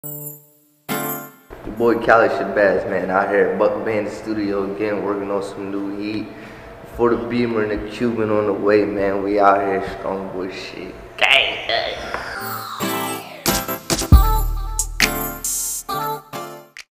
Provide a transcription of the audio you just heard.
Your boy Cali Shabazz, man, out here at Buck Band Studio again, working on some new heat. For the Beamer and the Cuban on the way, man. We out here, strong boy shit.